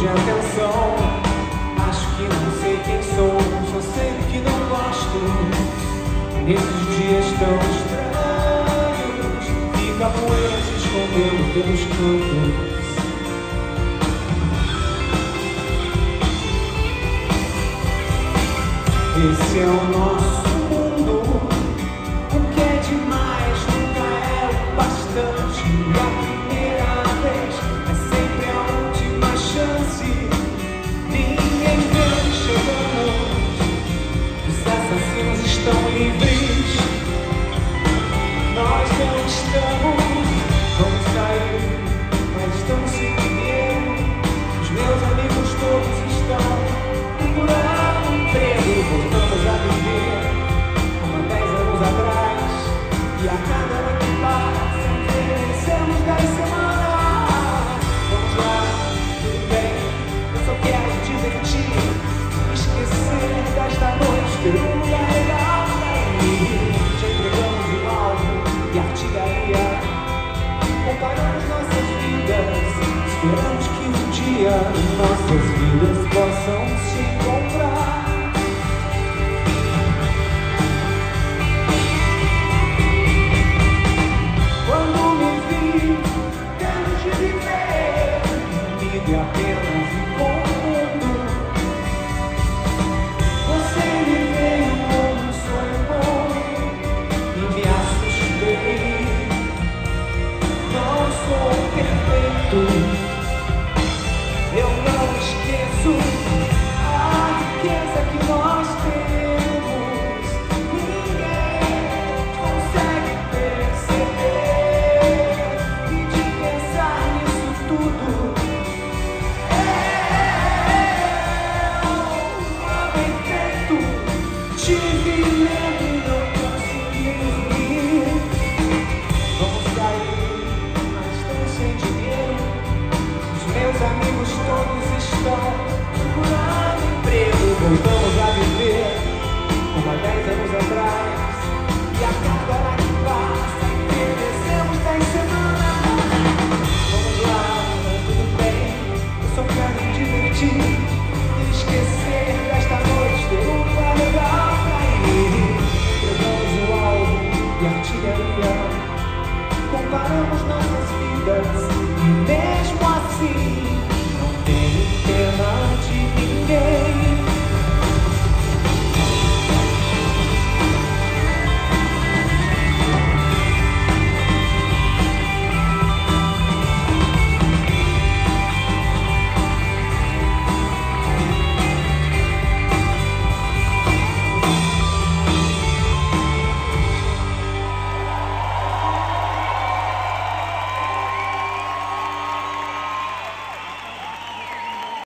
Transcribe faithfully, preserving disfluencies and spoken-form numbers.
de atenção. Acho que não sei quem sou, só sei que não gosto. Nesses dias tão estranhos, fica a poeira se escondendo pelos cantos. Esse é o nosso mundo. O que é demais nunca é o bastante. A primeira vez é sempre a última chance. Ninguém vem chegando. Os assassinos estão livres. Nós não estamos. Vamos sair, mas estamos sem dinheiro. Os meus amigos todos estão procurando emprego. Voltamos a viver como há dez anos atrás. E a cada ano que passa envelhecemos dez semanas. Vamos lá, tudo bem, eu só quero me divertir, esquecer desta noite, ter um lugar legal pra ir. Já entregamos um alvo e artilharia, comparamos nossas vidas, esperamos que um dia nossas vidas possam se encontrar. E apenas um mundo. Você me veio como um sonho bom e me assustei. Não sou perfeito, eu não esqueço a riqueza que nós temos. Ninguém consegue perceber e de pensar nisso tudo. Tive medo e não consegui dormir. Vamos sair, mas estamos sem dinheiro. Os meus amigos todos estão procurando emprego. Voltamos a viver como há dez anos atrás. E a cada hora que passa envelhecemos dez semanas. Vamos lá, tudo bem, eu só quero me divertir e esquecer desta noite, ter um lugar legal. Pegamos o alvo e artilharia, comparamos nossas vidas.